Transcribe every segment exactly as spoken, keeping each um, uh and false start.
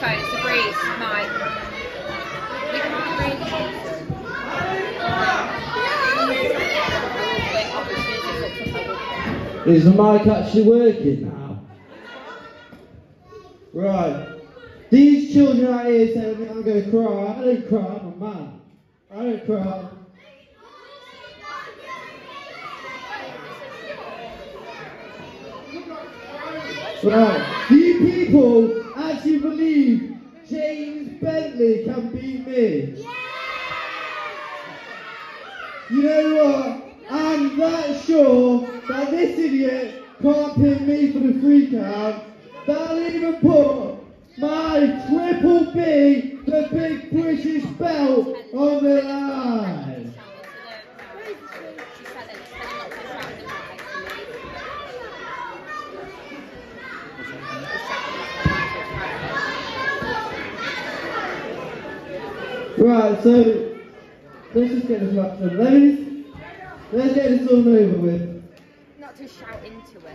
microphone, it's a breeze, Mike. We can't really use them. Is the mic actually working now? Right. These children out here telling me I'm going to cry. I don't cry, I'm a man. I don't cry. Right. Do you people actually believe James Bentley can beat me? Yeah! You know what? I'm that sure that this idiot can't pin me for the free count. That'll even put my Triple B, the big British belt, on the line. Right, so let's just get this match done. Ladies, let's get this all over with. Not to shout into it.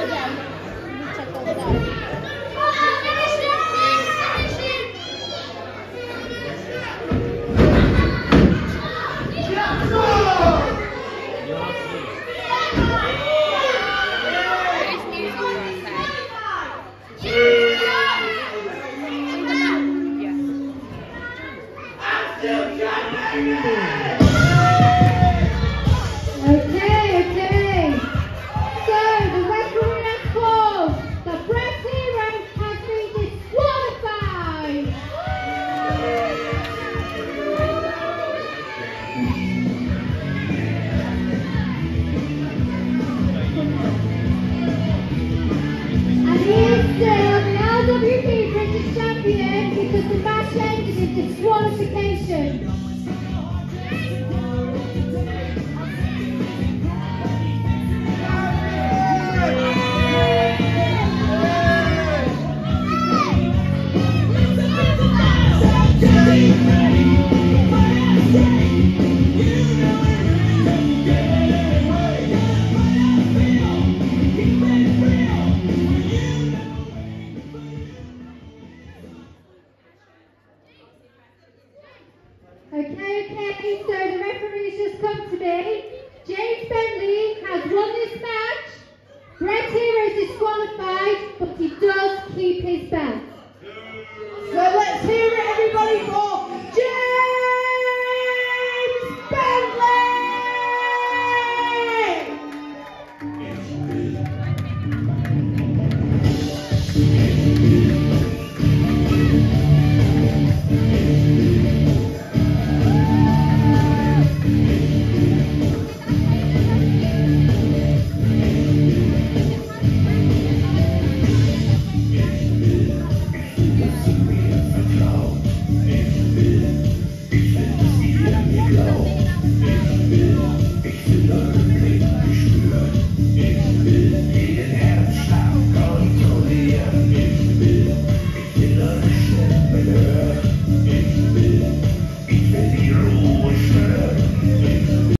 Okay, okay. So the referee has called the Brett Heroes has been disqualified. And he is still the L W P British champion because the match ended in disqualification. Okay, okay, so the referee's just come to me. James Bentley has won this match. Brett Hero is disqualified, but he does keep his belt.